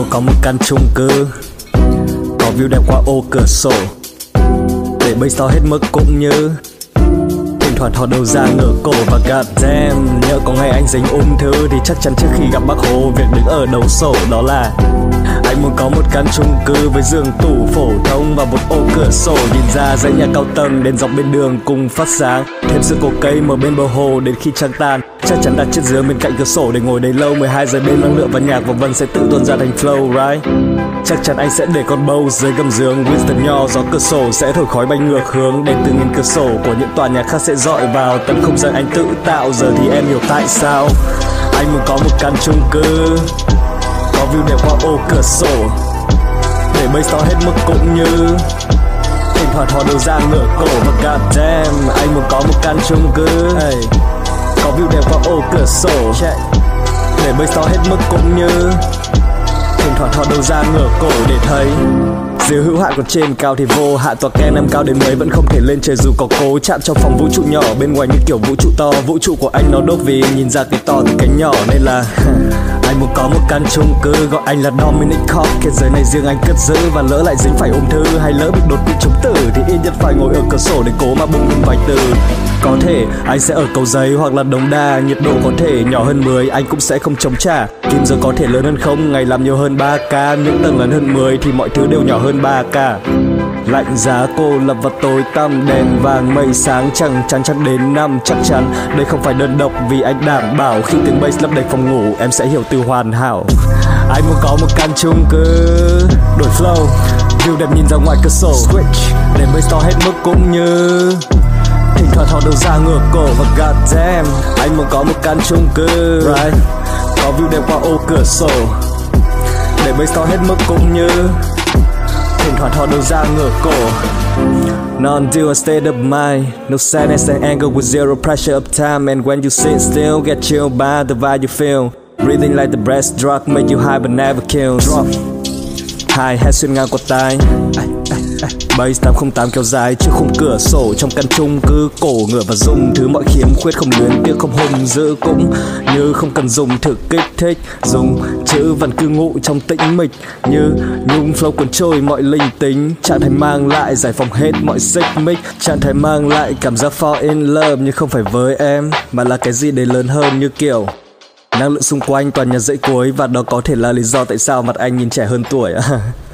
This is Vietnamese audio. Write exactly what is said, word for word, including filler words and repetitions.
muốn có một căn chung cư, có view đẹp qua ô cửa sổ, để bây giờ hết mức cũng như thỉnh thoảng thò đầu ra ngửa cổ và god damn. Nhớ có ngày anh dính ung thư thì chắc chắn trước khi gặp bác Hồ, việc đứng ở đầu sổ đó là anh muốn có một căn chung cư với giường tủ phổ thông và một ô cửa sổ nhìn ra dãy nhà cao tầng, đèn dọc bên đường cùng phát sáng, thêm sự cổ cây mở bên bờ hồ đến khi trăng tan. Chắc chắn đặt chiếc giường bên cạnh cửa sổ để ngồi đấy lâu, mười hai giờ đêm năng lượng và nhạc và vần sẽ tự tuôn ra thành flow, right? Chắc chắn anh sẽ để con bâu dưới gầm giường, Winston nho gió cửa sổ sẽ thổi khói bay ngược hướng, đèn từ nghìn cửa sổ của những tòa nhà khác sẽ dọi vào tận không gian anh tự tạo. Giờ thì em hiểu tại sao anh muốn có một căn chung cư, có view đẹp qua ô cửa sổ, để bây giờ hết mức cũng như thỉnh thoảng thò đầu ra ngửa cổ và god damn. Anh muốn có một căn chung cư, hey, có view đẹp qua ô cửa sổ, để bây giờ hết mức cũng như thỉnh thoảng thò đầu ra ngửa cổ để thấy dưới hữu hạn còn trên cao thì vô hạn. Tòa Ken em cao đến mấy vẫn không thể lên trời dù có cố chạm trong phòng vũ trụ nhỏ bên ngoài như kiểu vũ trụ to. Vũ trụ của anh nó đốt vì nhìn ra cái to từ cái nhỏ nên là anh muốn có một căn chung cư gọi anh là Dominic Corp. Cái giới này riêng anh cất giữ và lỡ lại dính phải ung thư hay lỡ bị đột quỵ chống tử thì ít nhất phải ngồi ở cửa sổ để cố mà bung những vài từ. Có thể anh sẽ ở Cầu Giấy hoặc là Đống Đa, nhiệt độ có thể nhỏ hơn mười anh cũng sẽ không chống trả. Kim giờ có thể lớn hơn không, ngày làm nhiều hơn ba ca, những tầng lớn hơn mười thì mọi thứ đều nhỏ hơn ba ca. Lạnh giá cô lập và tối tăm, đèn vàng mây sáng chẳng chắn chắc đến năm. Chắc chắn đây không phải đơn độc vì anh đảm bảo khi tiếng bass lấp đầy phòng ngủ em sẽ hiểu từ hoàn hảo. Anh muốn có một căn chung cư, đổi flow, view đẹp nhìn ra ngoài cửa sổ, switch để bass to hết mức cũng như thỉnh thoảng thò đầu ra ngửa cổ và god damn. Anh muốn có một căn chung cư, right, có view đẹp qua ô cửa sổ, để bass to hết mức cũng như thỉnh thoảng thò đầu ra ngửa cổ. Non-dual state of mind, no sadness and anger with zero pressure of time. And when you sit still, get chilled by the vibe you feel. Breathing like the breast drug, make you high but never kills. Drop hai hét xuyên ngang qua tai, Bass tám không tám kéo dài trước khung cửa sổ trong căn chung cư, cổ ngựa và dùng thứ mọi khiếm khuyết không luyến tiếc không hùng dữ cũng như không cần dùng thực kích thích, dùng chữ văn cư ngụ trong tĩnh mịch như nhung flow cuốn trôi mọi linh tính. Trạng thái mang lại giải phóng hết mọi xích mích, trạng thái mang lại cảm giác fall in love nhưng không phải với em mà là cái gì đấy lớn hơn như kiểu năng lượng xung quanh toàn nhà dãy cuối, và đó có thể là lý do tại sao mặt anh nhìn trẻ hơn tuổi.